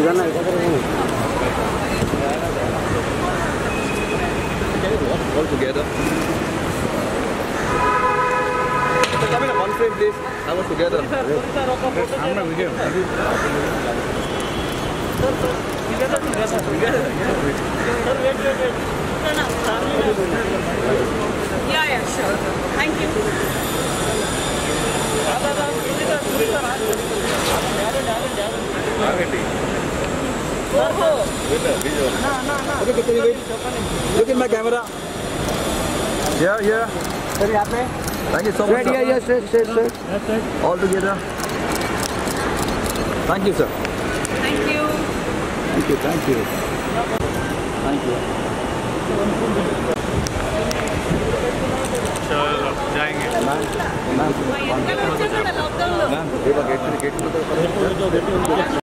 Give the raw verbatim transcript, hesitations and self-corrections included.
All together. Come in one frame, please. Have us together. Yeah, yeah, sure. Thank you. Okay, can you wait? Look at my camera. Yeah, yeah. Thank you so much. Yeah, yes, yes, yes, yes. All together. Thank you, sir. Thank you. Thank you, thank you. Thank you. चलो जाएंगे ma'am ma'am मैं इनका बच्चा था lockdown में ma'am ये gate gate